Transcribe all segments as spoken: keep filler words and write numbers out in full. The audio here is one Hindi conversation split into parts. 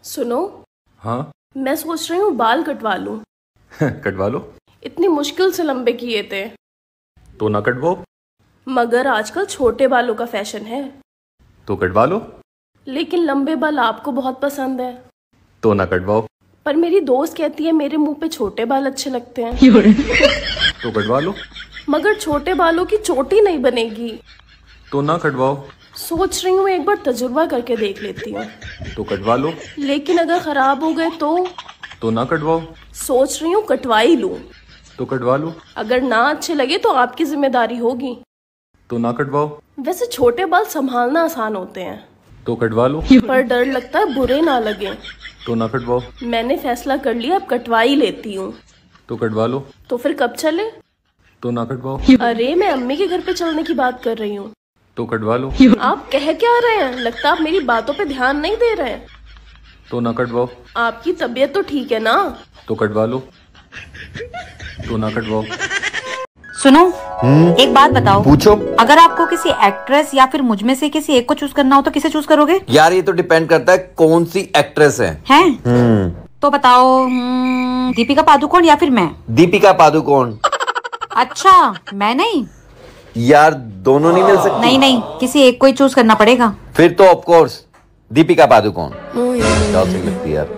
सुनो। हाँ। मैं सोच रही हूँ बाल कटवा लूं। कटवा लो। इतनी मुश्किल से लंबे किए थे। तो ना कटवाओ। मगर आजकल छोटे बालों का फैशन है। तो कटवा लो। लेकिन लंबे बाल आपको बहुत पसंद है। तो ना कटवाओ। पर मेरी दोस्त कहती है मेरे मुंह पे छोटे बाल अच्छे लगते हैं। तो कटवा लो। मगर छोटे बालों की चोटी नहीं बनेगी। तो ना कटवाओ। सोच रही हूँ एक बार तजुर्बा करके देख लेती हूँ। तो कटवा लो। लेकिन अगर खराब हो गए तो तो ना कटवाओ। सोच रही हूँ कटवा ही लूं। तो कटवा लो। अगर ना अच्छे लगे तो आपकी जिम्मेदारी होगी। तो ना कटवाओ। वैसे छोटे बाल संभालना आसान होते हैं। तो कटवा लो। पर डर लगता है बुरे ना लगे। तो ना कटवाओ। मैंने फैसला कर लिया, अब कटवा ही लेती हूँ। तो कटवा लो। तो फिर कब चले? तो ना कटवाओ। अरे मैं अम्मी के घर पे चलने की बात कर रही हूँ। तो कटवा लो। आप कह क्या रहे हैं? लगता आप मेरी बातों पे ध्यान नहीं दे रहे हैं। तो ना कटवाओ। आपकी तबीयत तो ठीक है ना? तो कटवा लो। तो ना कटवाओ। सुनो, एक बात बताओ। पूछो। अगर आपको किसी एक्ट्रेस या फिर मुझ में से किसी एक को चूज करना हो तो किसे चूज करोगे? यार ये तो डिपेंड करता है कौन सी एक्ट्रेस है। हैं? हम्म तो बताओ, हम्म, दीपिका पादुकोण या फिर मैं? दीपिका पादुकोण। अच्छा, मैं नहीं? यार दोनों नहीं मिल सकती। नहीं नहीं, किसी एक को ही चूज करना पड़ेगा। फिर तो ऑफ कोर्स दीपिका पादुकोण। क्या सही लगती है यार।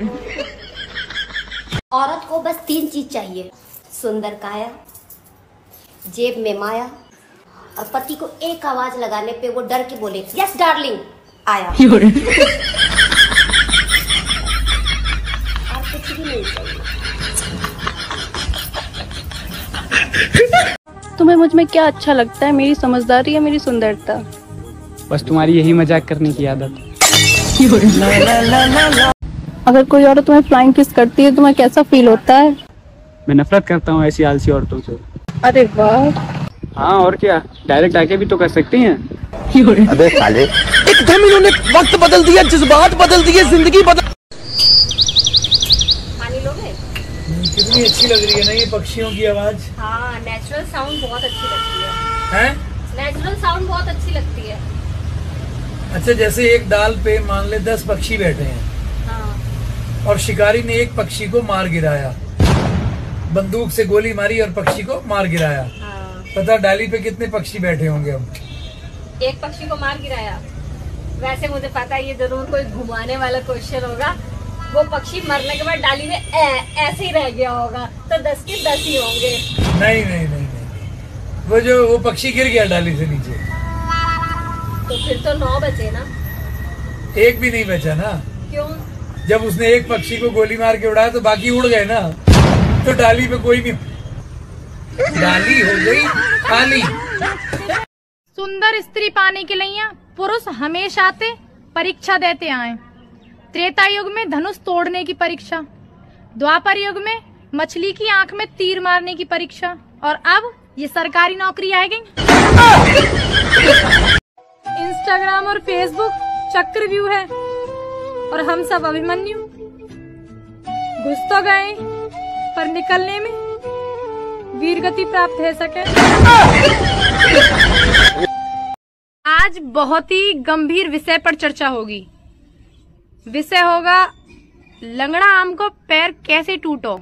औरत को बस तीन चीज चाहिए: सुंदर काया, जेब में माया, और पति को एक आवाज लगाने पे वो डर के बोले यस डार्लिंग आया। और कुछ भी नहीं चाहिए। तुम्हें मुझ में क्या अच्छा लगता है, मेरी समझदारी या मेरी सुंदरता? बस तुम्हारी यही मजाक करने की आदत। अगर कोई औरत तुम्हें फ्लाइंग किस करती है तुम्हें कैसा फील होता है? मैं नफरत करता हूँ ऐसी आलसी औरतों से। अरे वाह। हाँ और क्या, डायरेक्ट आके भी तो कर सकती हैं। अबे साले, एकदम इन्होंने वक्त बदल दिया, जज्बात बदल दिए, जिंदगी बदल। पानी लोगे? कितनी अच्छी लग रही है ना ये पक्षियों की आवाज। हाँ, नेचुरल साउंड बहुत अच्छी लगती है। हैं? नेचुरल साउंड बहुत अच्छी लगती है। अच्छा, जैसे एक डाल पे मान ले दस पक्षी बैठे हैं। हाँ। और शिकारी ने एक पक्षी को मार गिराया, बंदूक से गोली मारी और पक्षी को मार गिराया। हाँ। पता डाली पे कितने पक्षी बैठे होंगे हम? एक पक्षी को मार गिराया। वैसे मुझे पता है ये जरूर कोई घुमाने वाला क्वेश्चन होगा। वो पक्षी मरने के बाद डाली में ऐ, ऐसे ही रह गया होगा, तो दस के दस ही होंगे। नहीं नहीं नहीं नहीं, वो जो वो पक्षी गिर गया डाली से नीचे। तो फिर तो नौ बचे ना? एक भी नहीं बचा ना। क्यों? जब उसने एक पक्षी को गोली मार के उड़ाया तो बाकी उड़ गए ना, तो डाली पे कोई नहीं, डाली हो गई खाली। सुंदर स्त्री पाने के लिए पुरुष हमेशा आते परीक्षा देते आए। त्रेता युग में धनुष तोड़ने की परीक्षा, द्वापर युग में मछली की आंख में तीर मारने की परीक्षा, और अब ये सरकारी नौकरी आएगी। इंस्टाग्राम और फेसबुक चक्रव्यूह है और हम सब अभिमन्यु। घुस तो गए पर निकलने में वीर गति प्राप्त है सके। आज बहुत ही गंभीर विषय पर चर्चा होगी। विषय होगा लंगड़ा आम को पैर कैसे टूटो।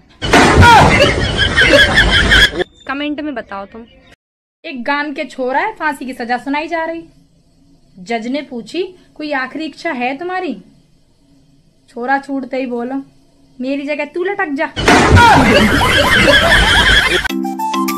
कमेंट में बताओ तुम। एक गान के छोरा है, फांसी की सजा सुनाई जा रही। जज ने पूछी कोई आखिरी इच्छा है तुम्हारी? छोरा छूटते ही बोला मेरी जगह तू लटक जा।